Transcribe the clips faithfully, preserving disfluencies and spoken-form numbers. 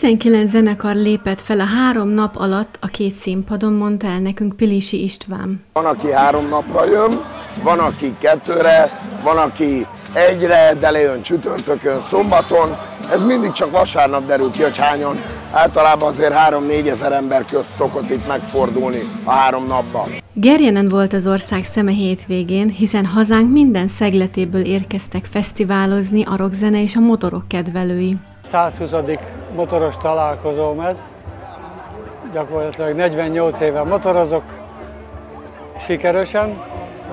tizenkilenc zenekar lépett fel a három nap alatt a két színpadon, mondta el nekünk Pilisi István. Van, aki három napra jön, van, aki kettőre, van, aki egyre, de lejön csütörtökön, szombaton. Ez mindig csak vasárnap derül ki, hogy hányan. Általában azért három-négy ezer ember közt szokott itt megfordulni a három napban. Gerjenen volt az ország szeme hétvégén, hiszen hazánk minden szegletéből érkeztek fesztiválozni a rockzene és a motorok kedvelői. százhuszadik motoros találkozóm ez. Gyakorlatilag negyvennyolc éve motorozok, sikeresen.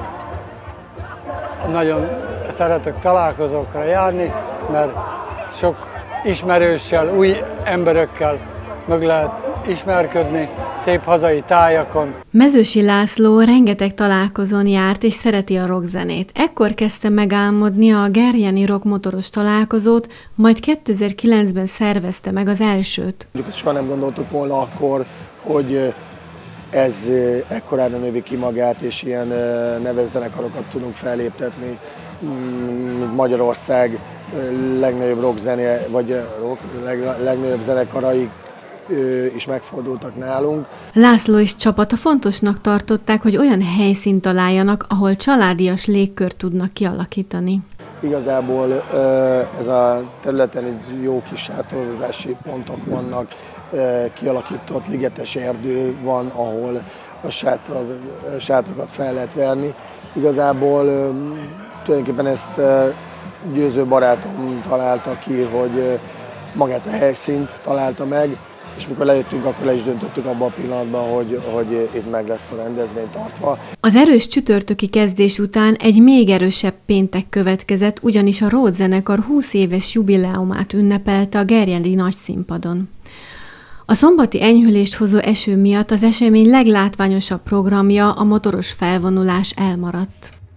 Nagyon szeretek találkozókra járni, mert sok ismerőssel, új emberekkel meg lehet ismerkedni szép hazai tájakon. Mezősi László rengeteg találkozón járt és szereti a rockzenét. Ekkor kezdte megálmodni a gerjeni rockmotoros találkozót, majd kétezer-kilencben szervezte meg az elsőt. Soha nem gondoltuk volna akkor, hogy ez ekkorára növi ki magát, és ilyen neves zenekarokat tudunk felléptetni, mint Magyarország legnagyobb rockzené, vagy rock, leg, legnagyobb zenekarai is megfordultak nálunk. László és csapata fontosnak tartották, hogy olyan helyszínt találjanak, ahol családias légkört tudnak kialakítani. Igazából ez a területen egy jó kis sátorozási pontok vannak, kialakított ligetes erdő van, ahol a sátrakat fel lehet verni. Igazából tulajdonképpen ezt Győző barátom találta ki, hogy magát a helyszínt találta meg, és mikor lejöttünk, akkor le is döntöttük abban a pillanatban, hogy, hogy itt meg lesz a rendezvény tartva. Az erős csütörtöki kezdés után egy még erősebb péntek következett, ugyanis a Ród zenekar húsz éves jubileumát ünnepelte a gerjeni nagyszínpadon. A szombati enyhülést hozó eső miatt az esemény leglátványosabb programja, a motoros felvonulás elmaradt.